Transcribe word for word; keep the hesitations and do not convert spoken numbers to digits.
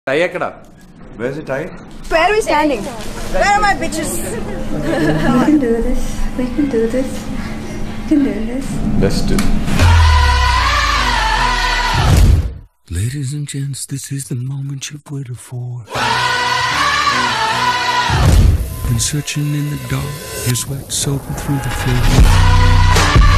Tie ఎక్కడ? Where's the tie? Where are we standing? Where are my bitches? We can do this. We can do this. We can do this. Let's do. Ladies and gents, this is the moment you've waited for. Been searching in the dark, your sweat soaking through the floor.